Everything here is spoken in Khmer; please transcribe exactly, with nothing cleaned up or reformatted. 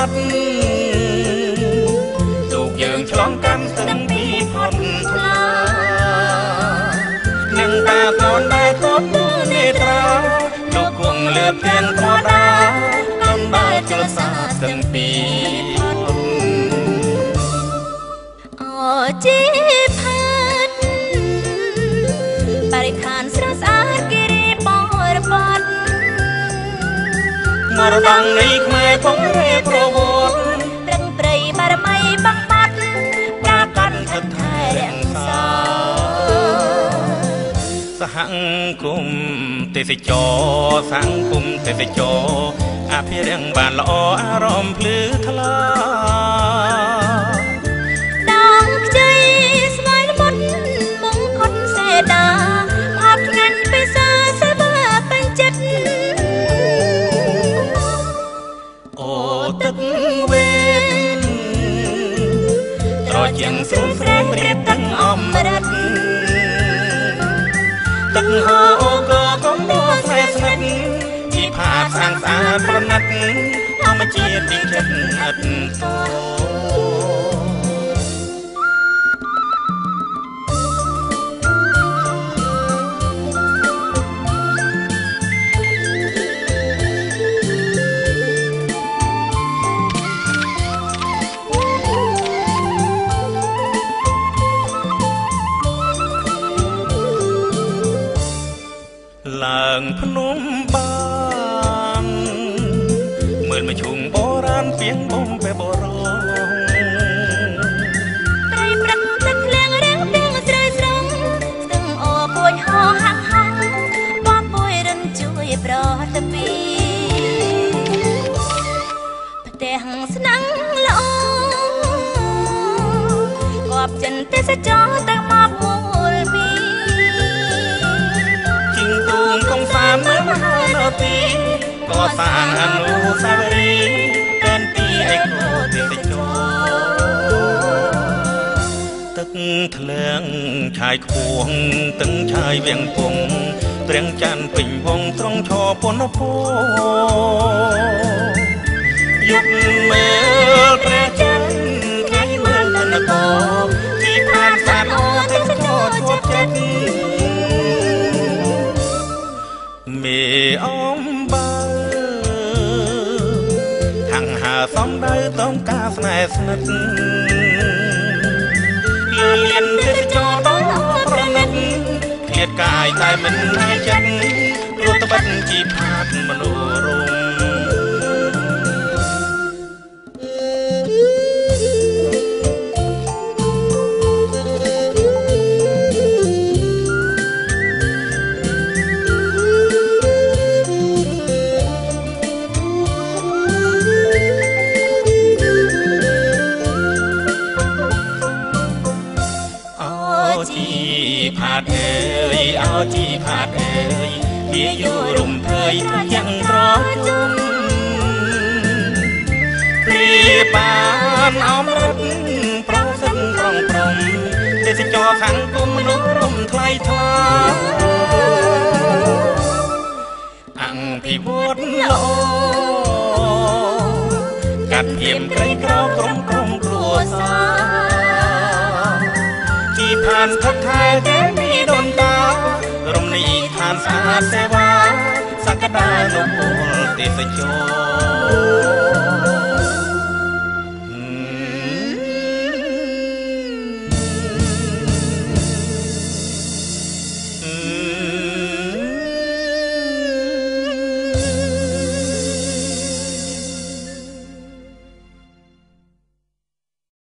รัฐลูกយើងឆ្លងកាន់ទាំងពីផុតថ្លានឹងតាកូនដែលគប់នេត្រាលោកគង់លើផ្ទាំងធម្មតាកំដែលជលសាទាំងពីអូជីផាត់បរិខានស្រស់ស្អាតគិរីបរវត្តមរតកនៃខ្មែរពងរេប្រវត្តិត្រឹងព្រៃបារមីបាក់បាត់ប្រាកាន់ថថែរក្សាសហគមន៍ទេសចរសហគមន៍ទេសចរអភិរក្សបានល្អអារម្មណ៍ភ្លឺថ្លាដងខ្ចីស្វាយល្មុតមងខុនសេដាអត់ងាញ់ពិសាសេវាពេញចិត្តអូទឹកវេនត្រជាងស្រុំស្រែប្រៀបទឹកអមរិតទឹកហូរអូកកំដរស្រែស្និទ្ធជីផាតស្អាតស្អាតប្រណិតធម្មជាតិទីចិត្តឥតតោឡើងភ្នំបានមើលមកឈុំបុរាណពីងបំពេបរងត្រីព្រឹកទឹកលៀងរៀងទាំងស្រីស្រងស្ទឹងអូពួយហោហាក់ហាក់បបពួយរិនជួយប្រតពីផ្ទះស្នឹងល្អគប់ចិនទេសចរតែមកមូលពីមើលមហានទីក៏សាងអនុស្សាវរីយ៍តែនទីអេកូទេសចរទឹកធ្លាក់ឆាយខ្ពស់ទឹកឆាយវៀងពងត្រៀងច័ន្ទពេញវងត្រង់ឈរពនពោយប់មើលព្រះច័ន្ទថ្ងៃមើលនគរទីផានសានអូទេសចរជាប់ចិត្តមេអំបើខាងហាសំដៅតំការស្នេហ៍ស្និទ្ធលឿនលៀនទេសចរដល់ប្រណិតឃ្លាតកាយតែមិនហើយចិត្តព្រោះត្បិតជីផាតមនុស្សរងផាតអើយអោជីផាតអើយវាយោរំភើយយ៉ាងត្រជុំព្រាបានអមរិតប្រសិទ្ធប្រងប្រំទេសចរខាងគុំមនុស្សរំថ្លៃថ្លាអង្គភិវឌ្ឍល្អកាត់ធៀមក្រីក្រក្រុមក្រុមគ្រួសារជីផានថកថែគេពីដូនតារំលីឋានស្អាតសេវាសក្តានុពលទេសចរ